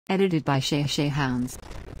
Edited by Shay Hounds.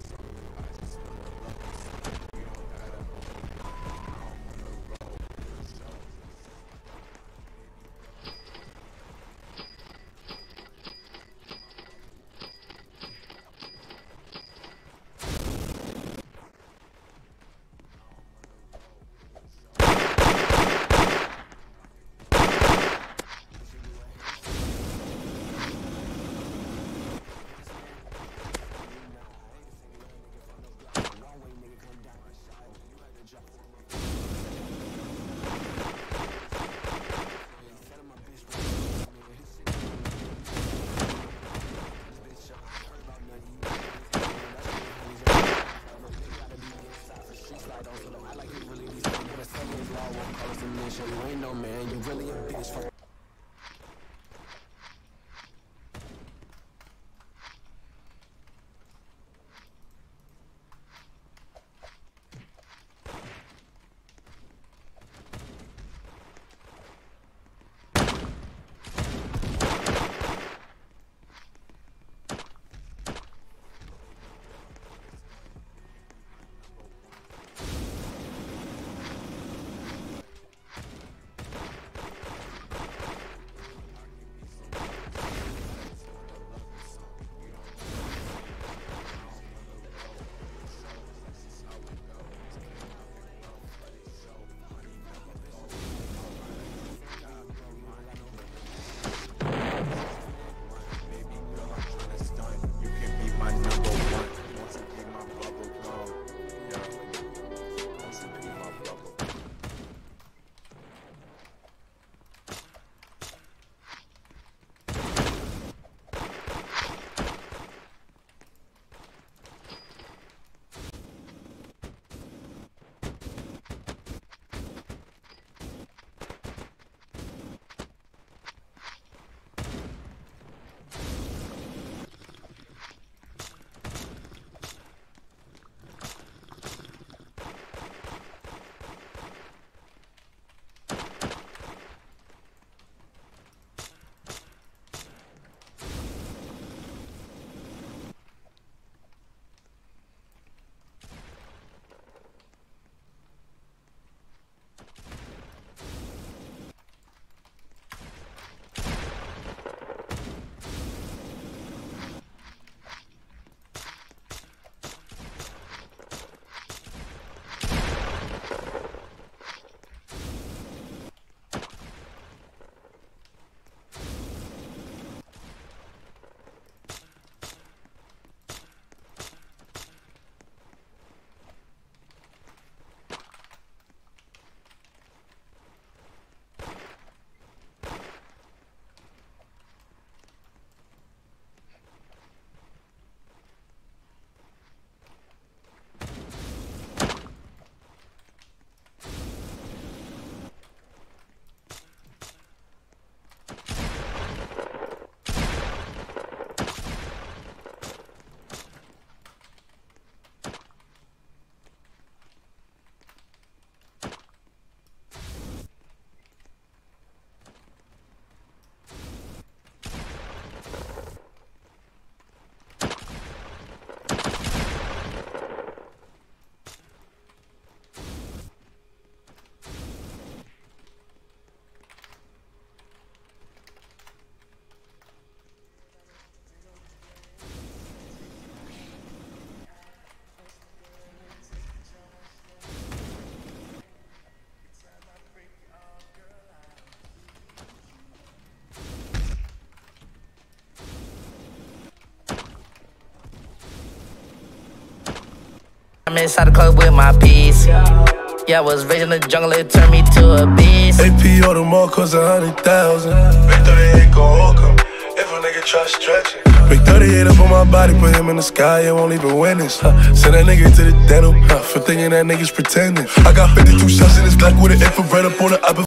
You ain't no man, you really a bitch. I'm inside the club with my piece. Yeah, I was raised in the jungle, it turned me to a beast. AP on the mall cost 100,000. Big 38 gon' hook 'em if a nigga try stretching. Big 38 up on my body, put him in the sky, it won't even witness. Send that nigga to the dental for thinking that nigga's pretending. I got 52 shots in this Glock with an infrared up on the